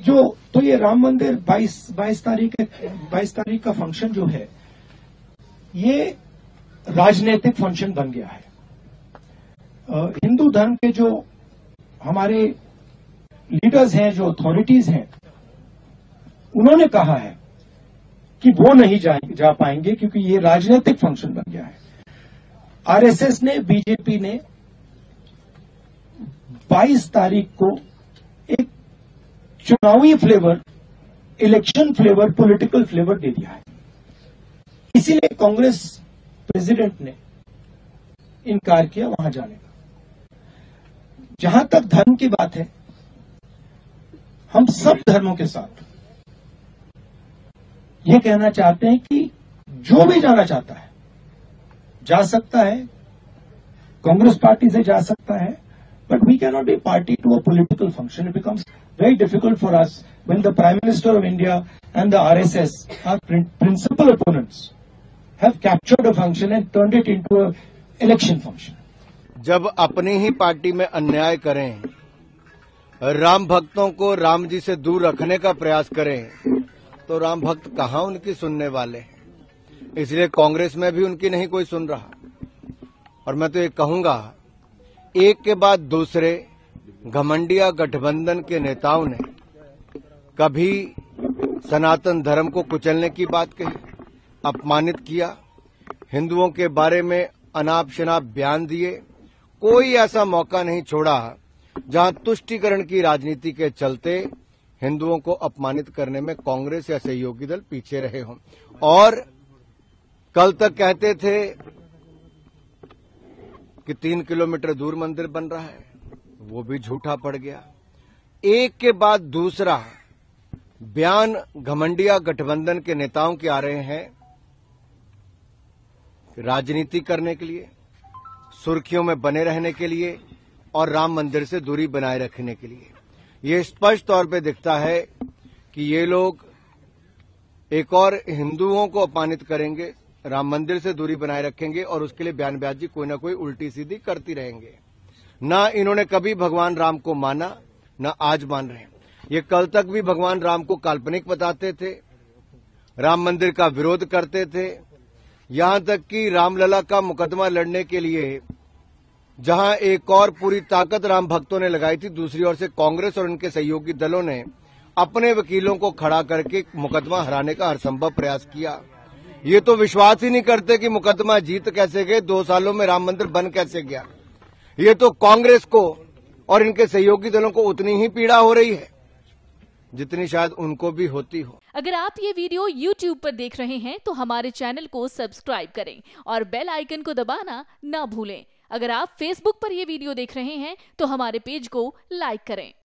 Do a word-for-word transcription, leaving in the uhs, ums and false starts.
जो तो ये राम मंदिर बाईस बाईस तारीख बाईस तारीख का फंक्शन जो है ये राजनीतिक फंक्शन बन गया है। हिंदू धर्म के जो हमारे लीडर्स हैं, जो अथॉरिटीज हैं, उन्होंने कहा है कि वो नहीं जा, जा पाएंगे क्योंकि ये राजनीतिक फंक्शन बन गया है। आरएसएस ने, बीजेपी ने बाईस तारीख को एक चुनावी flavour, election flavour, political flavour दे दिया है। इसीलिए कांग्रेस प्रेसिडेंट ने इनकार किया वहां जाने का। जहां तक धर्म की बात है, हम सब धर्मों के साथ ये कहना चाहते हैं कि जो भी जाना चाहता है जा सकता है, कांग्रेस पार्टी से जा सकता है, but we can not be party to a political function. It becomes very difficult for us when the Prime Minister of India and the R S S, our principal opponents, have captured a function and turned it into a election function. जब अपनी ही party में अन्याय करें, राम भक्तों को राम जी से दूर रखने का प्रयास करें, तो राम भक्त कहां उनकी सुनने वाले। इसलिए कांग्रेस में भी उनकी नहीं कोई सुन रहा। और मैं तो ये कहूंगा, एक के बाद दूसरे घमंडिया गठबंधन के नेताओं ने कभी सनातन धर्म को कुचलने की बात कही, अपमानित किया, हिंदुओं के बारे में अनाप शनाप बयान दिए। कोई ऐसा मौका नहीं छोड़ा जहां तुष्टीकरण की राजनीति के चलते हिंदुओं को अपमानित करने में कांग्रेस या सहयोगी दल पीछे रहे हों। और कल तक कहते थे कि तीन किलोमीटर दूर मंदिर बन रहा है, वो भी झूठा पड़ गया। एक के बाद दूसरा बयान घमंडिया गठबंधन के नेताओं के आ रहे हैं राजनीति करने के लिए, सुर्खियों में बने रहने के लिए और राम मंदिर से दूरी बनाए रखने के लिए। ये स्पष्ट तौर पे दिखता है कि ये लोग एक और हिंदुओं को अपमानित करेंगे, राम मंदिर से दूरी बनाए रखेंगे और उसके लिए बयानबाजी कोई ना कोई उल्टी सीधी करती रहेंगे। ना इन्होंने कभी भगवान राम को माना, ना आज मान रहे हैं। ये कल तक भी भगवान राम को काल्पनिक बताते थे, राम मंदिर का विरोध करते थे, यहां तक कि रामलला का मुकदमा लड़ने के लिए जहां एक और पूरी ताकत राम भक्तों ने लगाई थी, दूसरी ओर से कांग्रेस और उनके सहयोगी दलों ने अपने वकीलों को खड़ा करके मुकदमा हराने का हरसंभव प्रयास किया। ये तो विश्वास ही नहीं करते कि मुकदमा जीत कैसे गए, दो सालों में राम मंदिर बन कैसे गया। ये तो कांग्रेस को और इनके सहयोगी दलों को उतनी ही पीड़ा हो रही है जितनी शायद उनको भी होती हो। अगर आप ये वीडियो यूट्यूब पर देख रहे हैं तो हमारे चैनल को सब्सक्राइब करें और बेल आइकन को दबाना ना भूलें। अगर आप फेसबुक पर ये वीडियो देख रहे हैं तो हमारे पेज को लाइक करें।